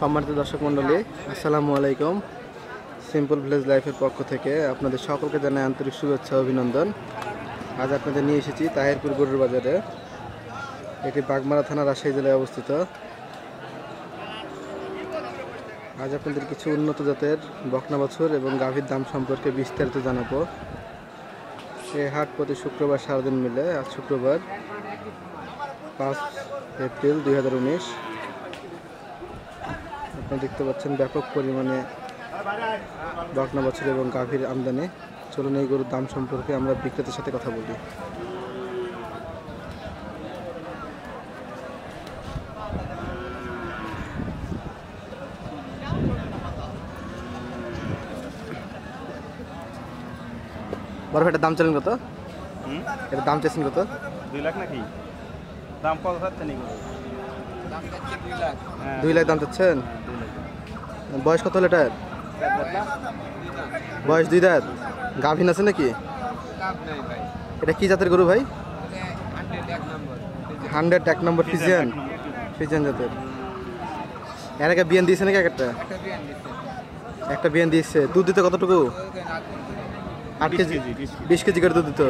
সম্মানিত দর্শক মণ্ডলী, আসসালামু আলাইকুম। সিম্পল ভিলেজ লাইফের পক্ষ থেকে আপনাদের সকলকে জানাই আন্তরিক শুভেচ্ছা অভিনন্দন। আজ আপনাদের নিয়ে এসেছি তাহিরপুর গরুর বাজারে। এটি বাগমারা থানা, রাজশাহী জেলায় অবস্থিত। আজ আপনাদের কিছু উন্নত জাতের বকনা বাছুর এবং গাভীর দাম সম্পর্কে বিস্তারিত জানাবো। এই হাট প্রতি শুক্রবার সারাদিন মিলে। আজ শুক্রবার 5 এপ্রিল 2019। আপনারা দেখতে পাচ্ছেন ব্যাপক পরিমাণে বকনা বাছুর এবং গাভীর আমদানি। চলুন এই গরুর দাম সম্পর্কে আমরা বিক্রেতার সাথে কথা বলি। বড় ভাইটার দাম চলেন কত? এটার দাম চাইছেন কত? 2 লাখ নাকি? দাম কত হচ্ছে নি? 2 লাখ দাম চাচ্ছেন? বয়স কত হলো এটার? বয়স 2 দাঁত। গাভীন আছে নাকি? এটা কি জাতের গরু ভাই? 100 1 নম্বর ফিজিয়ান। ফিজিয়ান জাতের। এর আগে বিয়ান দিয়েছে নাকি? একটা বিয়ান দিয়েছে। দুধ দিতে কতটুকু? 8 কেজি, 20 কেজি করে দুধ দিত।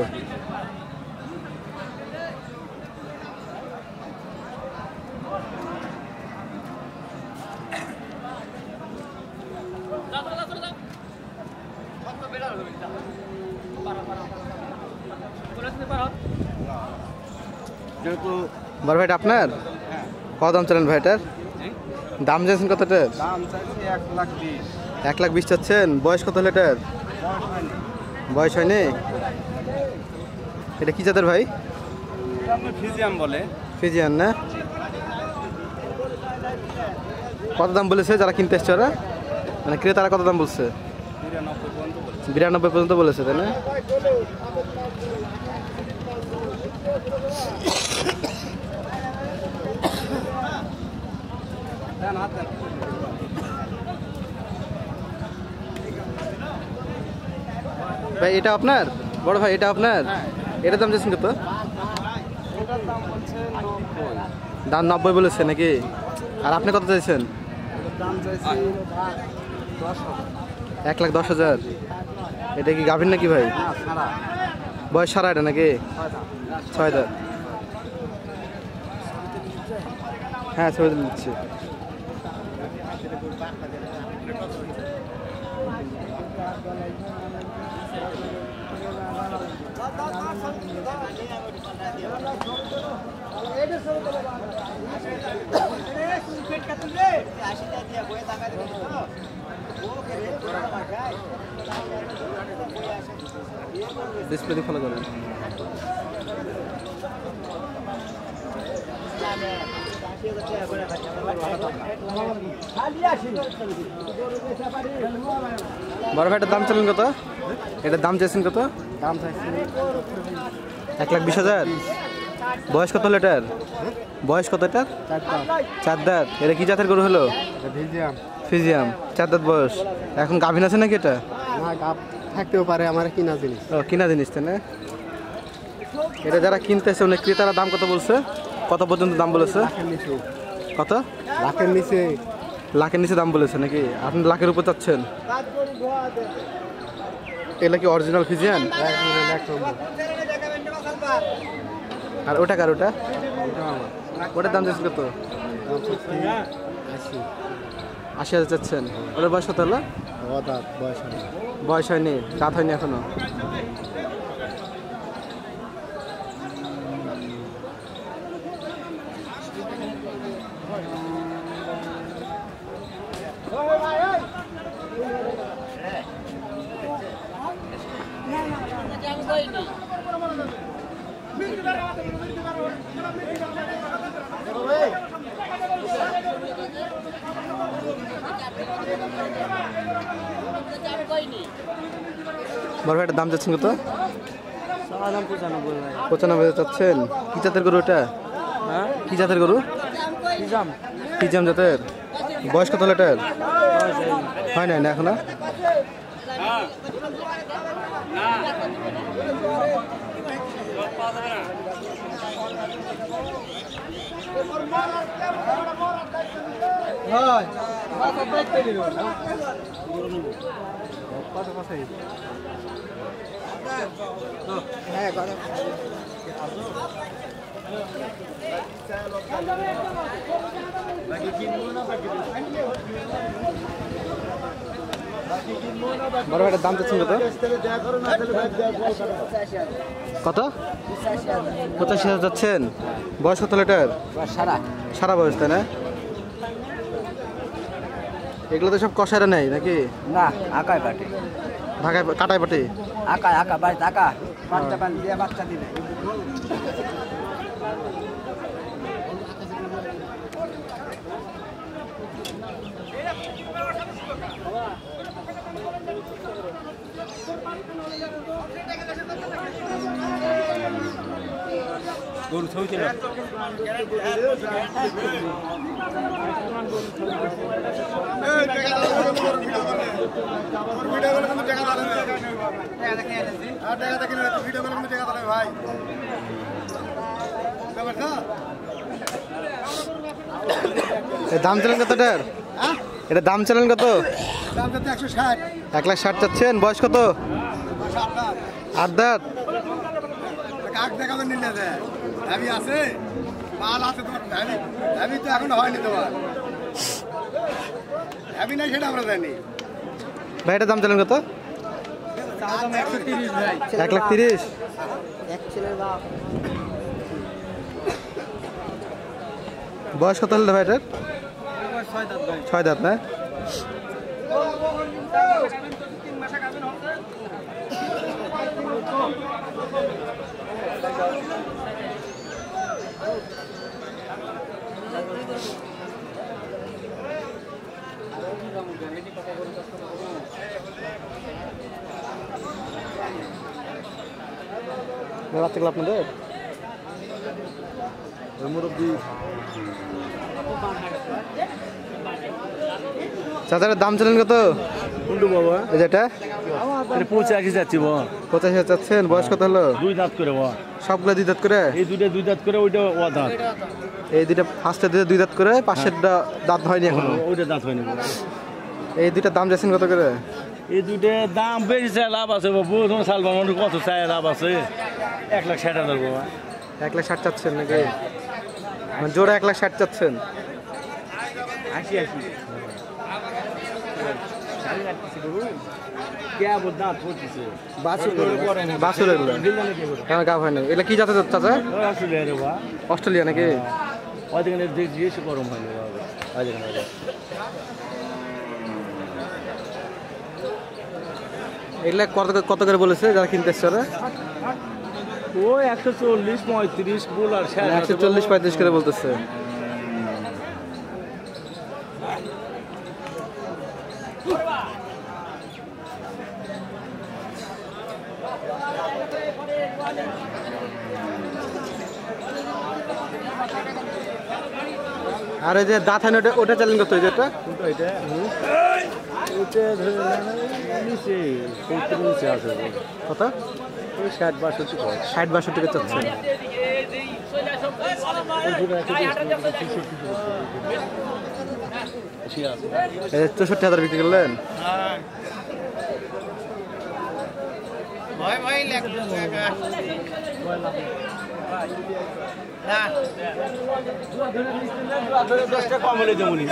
বড় ভাইটা আপনার? কত দাম চলেন ভাইটার? দাম চাইছেন কতটার? দাম চাইছি 1,20,000। 1,20,000 চাচ্ছেন। বয়স কত হলো এটার? বয়স হয়নি। এটা কি জাতের ভাই? এটা আপনি ফিজিয়াম বলে। ফিজিয়ান না? কত দাম বলেছে যারা কিনতে এসছে ওরা? মানে ক্রেতারা কত দাম বলছে? 92 পর্যন্ত বলেছে, তাই না? ভাই এটা আপনার? বড় ভাই এটা আপনার? এটার দাম চাইছেন কত? দাম 90 বলেছে নাকি? আর আপনি কত চাইছেন? 1,10,000। এটা কি গাভীর নাকি ভাই? বয়স সারা এটা নাকি? 6 দাঁত। হ্যাঁ, ছবি তুলে দিচ্ছি। ডিসপ্লে ফলো করেন। বড় ভাইটার দাম চলেন কত? এটার দাম চাইছেন কত? দাম চাইছি 1,20,000। বয়স কত হলো এটার? বয়স কত এটার? 4 দাঁত। এটা কি জাতের গরু হলো? ফিজিয়াম। ফিজিয়াম। 4 দাঁত বয়স। এখন গাভীন আছে নাকি এটা? না, গাব থাকতেও পারে, আমার কিনা জিনিস। ও, কিনা জিনিস তাই না? এটা যারা কিনতেছে অনেক ক্রেতারা দাম কত বলছে? কত পর্যন্ত দাম বলেছে? কত? লাখের নিচে। লাখের নিচে দাম বলেছে নাকি? আপনি লাখের উপর চাচ্ছেন? এগুলা কি অরিজিনাল ফিজিয়ান? আর ওটা কার? ওটা ওটার দাম চাচ্ছেন কত? 80,000 চাচ্ছেন। ওটার বয়স কত হলো? বয়স হয়নি, দাঁত হয়নি এখনো। বড় ভাইটার দাম যাচ্ছেন কত? 95 চাচ্ছেন। কি জাতের গরু এটা? কি জাতের গরু? ফিজিয়াম জাতের। বয়স কত হলো এটার? হয় নাই না এখনো? বড় ভাইটার দাম চাচ্ছেন কত? কত? 85,000 যাচ্ছেন। বয়স কত লিটার? সারা বয়স, তাই না? এগুলো তো সব কষাইরা নেই নাকি? না, আকায় পাটে। ঢাকায় কাটায় পাটি? আকায় বাড়িতে বাচ্চা পান দিয়ে বাচ্চা দিবে। গরু ছবি ছিল দাম চলেন কত এটার? এটা দাম চলেন কত? 1,60,000 চাচ্ছেন। বয়স কত? 8 দাঁত। ভাই এটার দাম চলেন কত? 1,30,000। বয়স কত হলো ভাই এটার? 6 দাঁত না? রাত্রে গেল আপনাদের মুরব্বী চাচার দাম চলেন কত? কুন্ডু বাবা এই যেটা 85 যাচ্ছি বাবা। 85,000 চাচ্ছেন। বয়স কত হলো? 2 দাঁত করে বাবা। সবগুলো 2 দাঁত করে? এই দুইটা 2 দাঁত করে, ওইটা ও দাঁত। এই দুইটা ফার্স্টে 2 দাঁত করে, পাশেরটা দাঁত হয়নি এখনো। ওইটা দাঁত হয়নি বাবা। এই দুইটার দাম যাচ্ছেন কত করে? এই দুইটা দাম বেশি চাই, লাভ আছে বাবু। তোমার সাল বানানোর কত চাই, লাভ আছে? 1,60,000 বাবা। 1,60,000 চাচ্ছেন নাকি? মানে জোড়া 1,60,000 চাচ্ছেন? 80 দাঁত পড়তেছে বাছুর এগুলো কেন গাভ হয় না? এগুলো কি জাতের চাচা? অস্ট্রেলিয়া নাকি? গরম হয় এগুলা কত করে বলেছে যারা কিনতে এসছে? ও 140, 35 বুল আর 140, 35 করে বলতেছে। আর এই যে দাঁত হয় না, ওটা চ্যালেঞ্জ করতে হয় যেটা কত? 60-62 চাচ্ছে। 64,000 বিক্রি করলেন? কম হলে যেমনই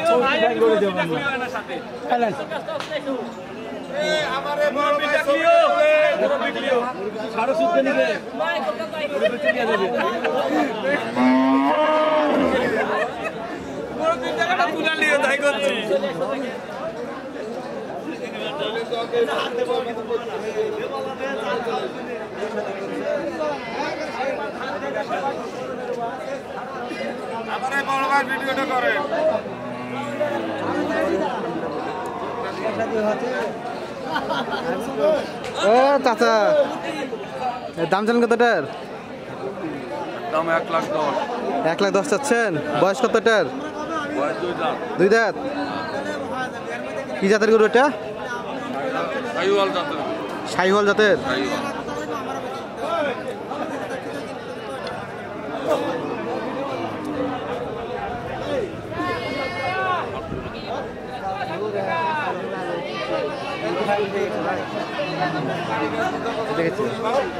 ভিডিওটা করে ও চাচা দাম চান কতটার? দাম 1,10,000। 1,10,000 চাচ্ছেন। বয়স কতটার? 2 দাঁত। কি জাতের গরু এটা? শাহিওয়াল জাতের। দেখেছি।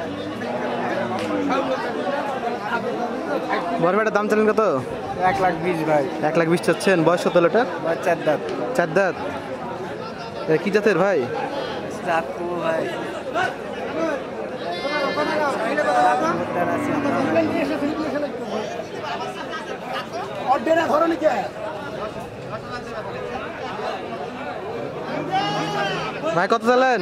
বড় ভাইটার দাম চালেন কত? 1,20,000 ভাই। 1,20,000 চাচ্ছেন। বয়স কত হলো এটা? বাচ্চার দাঁত। 4 দাঁত। এটা কি জাতের ভাই? চাকু ভাই। ভাই কত চালেন?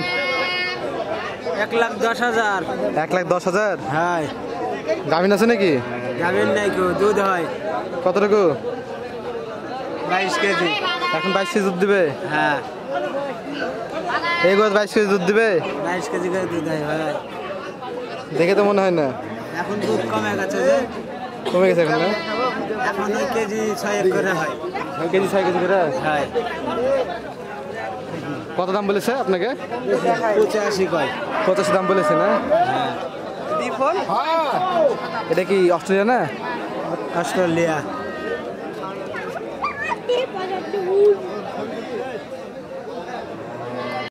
1,10,000। 1,10,000। হ্যাঁ। গাভিন আছে নাকি? যাবেন নাই কেউ, দুধ হয় কতটুকু? 22 কেজি। এখন 22 কেজি দুধ দিবে? হ্যাঁ, এই গোছ 22 কেজি দুধ দিবে? 22 কেজি করে দুধ হয় ভাই। দেখে তো মনে হয় না। এখন দুধ কমে গেছে যে, কমে গেছে এখন না? এখন ওই কেজি 6 করে হয়। 6 কেজি 6 কেজি করে? হ্যাঁ, কত দাম বলেছে আপনাকে? 85 কয়। 85 দাম বলেছে না? এটা কি অস্ট্রেলিয়া না? অস্ট্রেলিয়া।